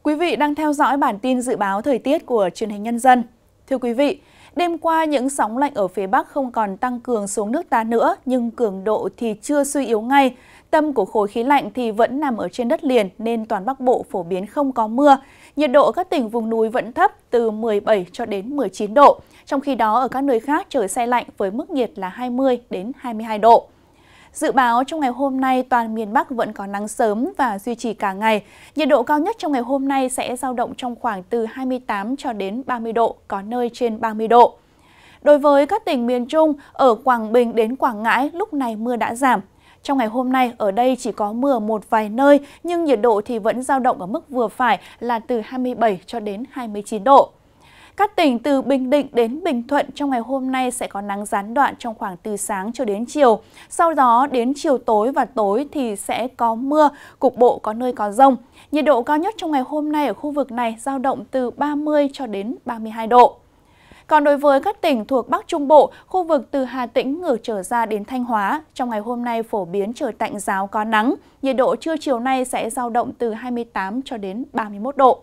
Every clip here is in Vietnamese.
Quý vị đang theo dõi bản tin dự báo thời tiết của Truyền hình Nhân dân. Thưa quý vị, đêm qua những sóng lạnh ở phía Bắc không còn tăng cường xuống nước ta nữa, nhưng cường độ thì chưa suy yếu ngay. Tâm của khối khí lạnh thì vẫn nằm ở trên đất liền nên toàn Bắc Bộ phổ biến không có mưa. Nhiệt độ ở các tỉnh vùng núi vẫn thấp từ 17 cho đến 19 độ. Trong khi đó ở các nơi khác trời se lạnh với mức nhiệt là 20 đến 22 độ. Dự báo trong ngày hôm nay toàn miền Bắc vẫn có nắng sớm và duy trì cả ngày. Nhiệt độ cao nhất trong ngày hôm nay sẽ dao động trong khoảng từ 28 cho đến 30 độ, có nơi trên 30 độ. Đối với các tỉnh miền Trung, ở Quảng Bình đến Quảng Ngãi lúc này mưa đã giảm. Trong ngày hôm nay ở đây chỉ có mưa một vài nơi nhưng nhiệt độ thì vẫn dao động ở mức vừa phải là từ 27 cho đến 29 độ. Các tỉnh từ Bình Định đến Bình Thuận trong ngày hôm nay sẽ có nắng gián đoạn trong khoảng từ sáng cho đến chiều. Sau đó đến chiều tối và tối thì sẽ có mưa, cục bộ có nơi có dông. Nhiệt độ cao nhất trong ngày hôm nay ở khu vực này dao động từ 30 cho đến 32 độ. Còn đối với các tỉnh thuộc Bắc Trung Bộ, khu vực từ Hà Tĩnh ngược trở ra đến Thanh Hóa, trong ngày hôm nay phổ biến trời tạnh ráo có nắng. Nhiệt độ trưa chiều nay sẽ dao động từ 28 cho đến 31 độ.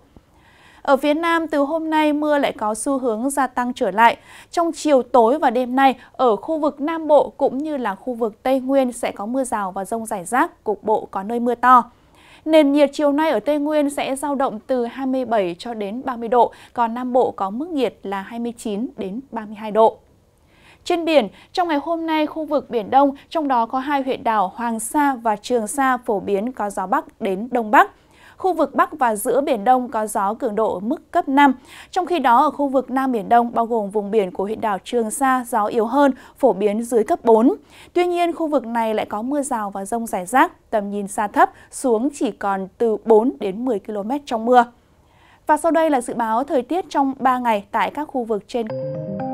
Ở phía Nam, từ hôm nay mưa lại có xu hướng gia tăng trở lại. Trong chiều tối và đêm nay, ở khu vực Nam Bộ cũng như là khu vực Tây Nguyên sẽ có mưa rào và dông rải rác, cục bộ có nơi mưa to. Nền nhiệt chiều nay ở Tây Nguyên sẽ dao động từ 27 cho đến 30 độ, còn Nam Bộ có mức nhiệt là 29 đến 32 độ. Trên biển, trong ngày hôm nay khu vực Biển Đông, trong đó có hai huyện đảo Hoàng Sa và Trường Sa phổ biến có gió Bắc đến Đông Bắc. Khu vực Bắc và giữa Biển Đông có gió cường độ ở mức cấp 5. Trong khi đó ở khu vực Nam Biển Đông bao gồm vùng biển của huyện đảo Trường Sa gió yếu hơn, phổ biến dưới cấp 4. Tuy nhiên khu vực này lại có mưa rào và dông rải rác, tầm nhìn xa thấp xuống chỉ còn từ 4 đến 10 km trong mưa. Và sau đây là dự báo thời tiết trong 3 ngày tại các khu vực trên.